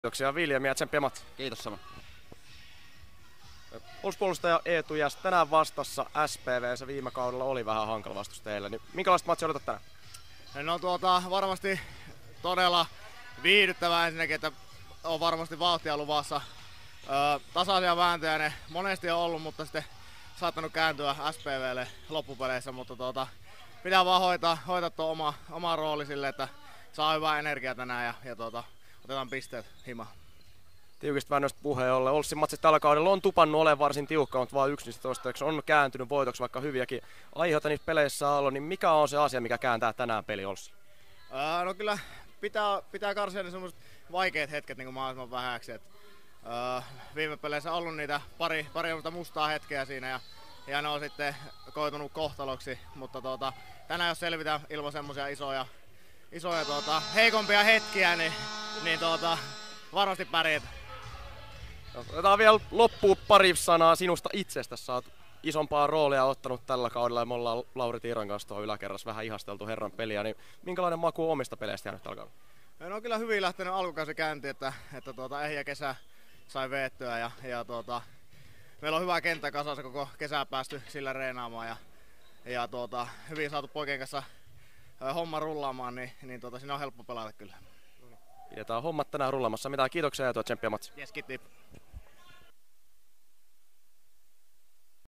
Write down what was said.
Kiitoksia Viljami ja tsemppiä Matti. Kiitos sama. Puolustuspuolustaja Eetu Jäs tänään vastassa SPV, se viime kaudella oli vähän hankala vastus teille. Niin minkälaista matsia odotat tänään? No varmasti todella viihdyttävää ensinnäkin, että on varmasti vauhtia luvassa. Tasaisia vääntöjä ne monesti on ollut, mutta sitten saattanut kääntyä SPVlle loppupeleissä, mutta pitää vaan hoitaa tuo oma rooli sille, että saa hyvää energiaa tänään ja otetaan pisteet himaan. Tiukista väännöistä puheen ollen. Olssin matsit tällä kaudella on tupannut olemaan varsin tiukka, mutta vain yksi niistä toistaiseksi on kääntynyt voitoksi, vaikka hyviäkin aiheita niissä peleissä on ollut. Niin mikä on se asia, mikä kääntää tänään peli Olssin? No kyllä pitää karsia ne semmoiset vaikeat hetket niin mahdollisimman vähäksi. Viime peleissä on ollut niitä pari mustaa hetkeä siinä ja ne on sitten koitunut kohtaloksi, mutta tänään jos selvitään ilman semmoisia isoja heikompia hetkiä, niin varmasti pärjät. Otetaan vielä loppuun pari sanaa sinusta itsestäsi. Sä oot isompaa roolia ottanut tällä kaudella ja me ollaan Lauri Tiiron kanssa tuohon yläkerrassa vähän ihasteltu herran peliä. Niin minkälainen maku on omista peleistä jäänyt tällä kaudella? No on kyllä hyvin lähtenyt alkukausi käyntiin, että ehjä kesä sai veettyä ja meillä on hyvä kenttä kasassa, koko kesää päästy sillä reenaamaan ja hyvin saatu poikien kanssa homma rullaamaan, niin siinä on helppo pelata kyllä. Pidetään hommat tänään rullamassa. Mitään kiitoksia ja tsemppiä Matti. Yes, kiitos.